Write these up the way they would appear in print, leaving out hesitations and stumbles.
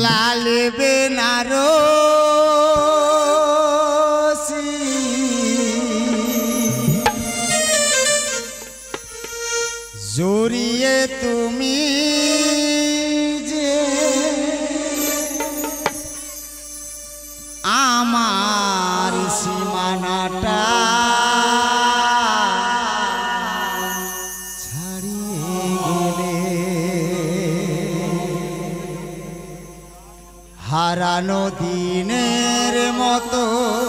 লাল বেনারসি জড়িয়ে তুমি যে আমার সীমানাটা ছাড়িয়ে গেলে হারানো দিনের মতো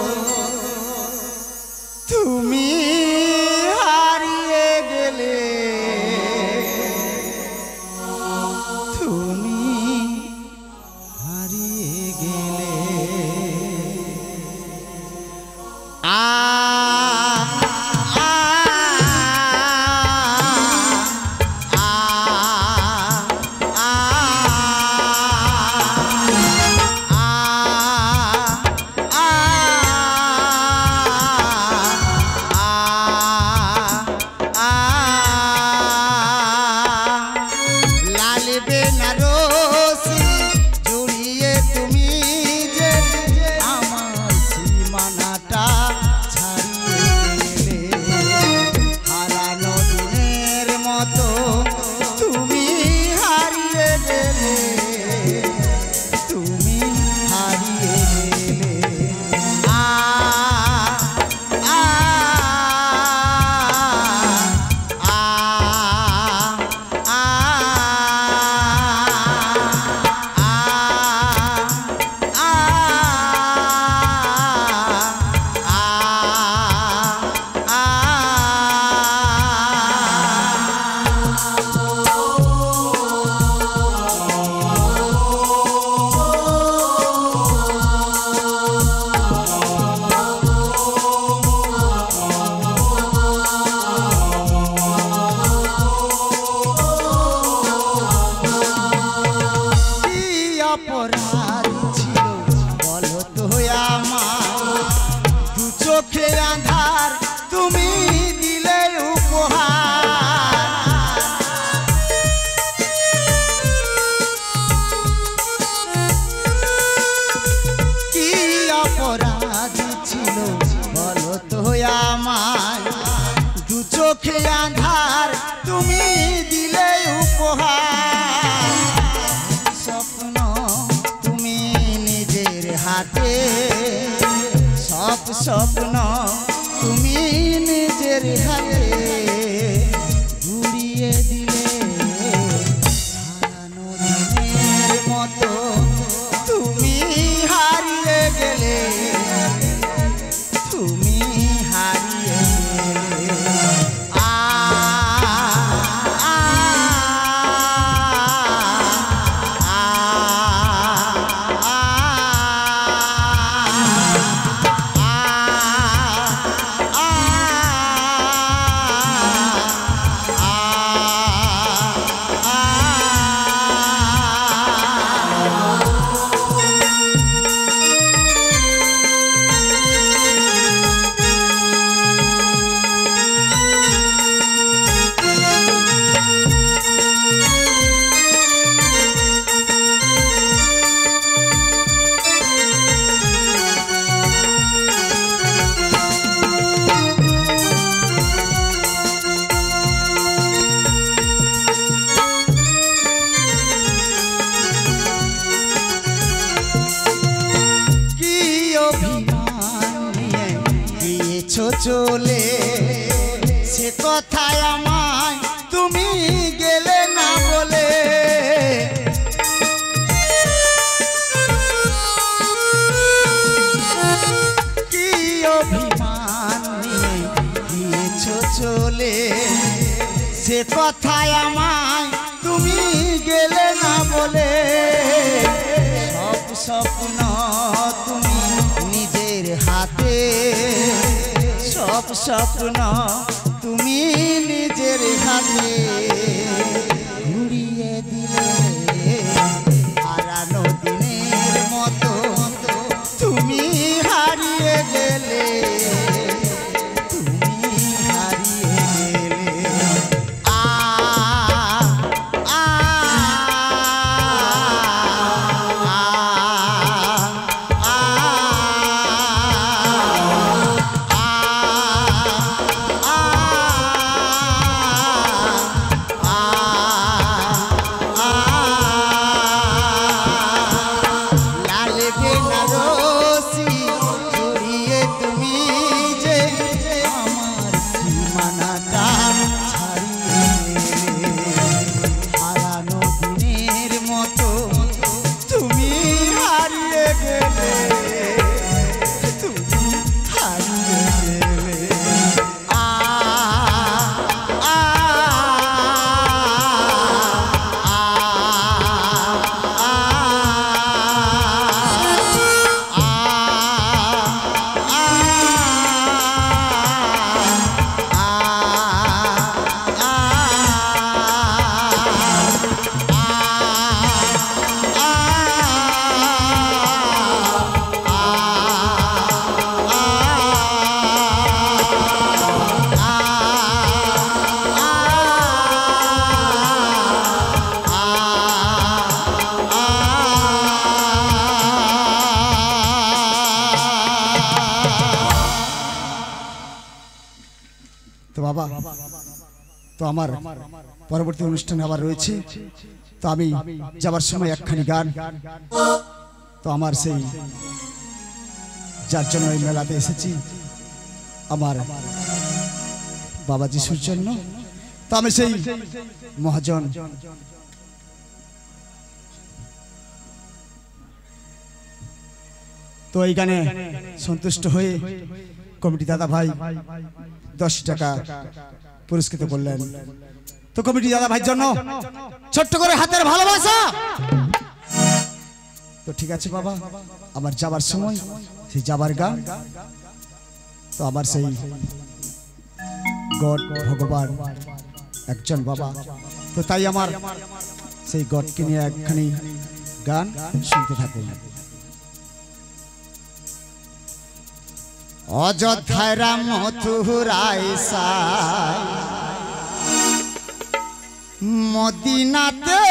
তুমি হারিয়ে গেলে তুমি হারিয়ে গেলে আঁধার তুমি দিলে উপহার কি অপরাধ ছিল বলো তো আমায় দু চোখে আঁধার তুমি দিলে উপহার স্বপ্ন তুমি নিজের হাতে সব স্বপ্ন তুমি নিজের হাতে ঘুরিয়ে দিলে হারানো দিনের মতো তুমি হারিয়ে গেলে তুমি হারিয়ে গেলে চলে সে কথায় আমায় তুমি গেলে না বলে কি অভিমান নিয়ে গিয়েছো চলে সে কথায় আমায় তুমি গেলে না বলে সব স্বপ্ন তুমি নিজের হাতে সব স্বপ্ন তুমি নিজের হাতে ঘুরিয়ে দিলে হারানো দিনের মতো তুমি হারিয়ে গেলে তুমি হারিয়ে গেলে আ বাবা তো আমার পরবর্তী অনুষ্ঠানে আবার রয়েছে তো আমি যাবার সময় একখানি গান তো আমার সেই যার জন্য এই মেলাতে এসেছি আমার বাবা যিশুর জন্য তো আমি সেই মহাজন তো এই গানে সন্তুষ্ট হয়ে কমিটি দাদা ভাই 10 টাকা পুরস্কৃত করলেন তো কমিটি দাদা ভাইয়ের জন্য ছোট্ট করে হাতের ভালোবাসা তো ঠিক আছে বাবা আমার যাবার সময় সেই যাবার গান তো আমার সেই গড ভগবান একজন বাবা তো তাই আমার সেই গডকে নিয়ে একখানি গান শুনতে থাকুন অযোধ্যায় রাম মথুরায় সাই মদিনাতে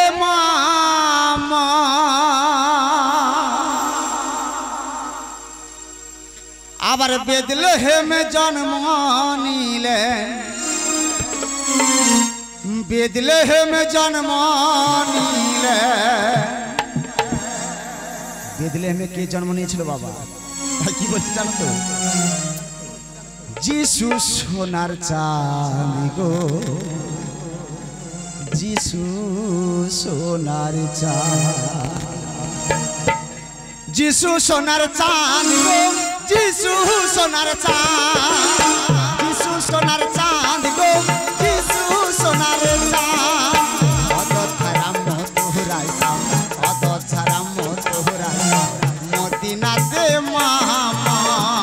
মামা আবার বেদলেহেমে জন্ম নিলেন বেদলেহেমে জন্ম নিলেন বেদলেহেমে কে জন্ম নিয়েছিল বাবা কি বলছে জানো তো যিশু সোনার চাঁদ গো যিশু সোনার চাঁদ যিশু সোনার চাঁদ গো যিশু সোনার চাঁদ যিশু সোনার চাঁদ গো যিশু সোনার চাঁদ অযোধ্যা রাম মথুরায় সাম অযোধ্যা রাম মথুরায় মদিনাতে মামা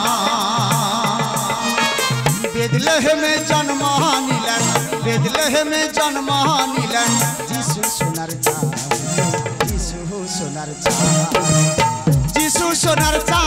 বেদলেহেমে জন্ম নিলেন বেদলেহেমে জন্ম নিলেন যিশু সোনার চাঁদ যিশু সোনার চাঁদ যিশু সোনার চাঁদ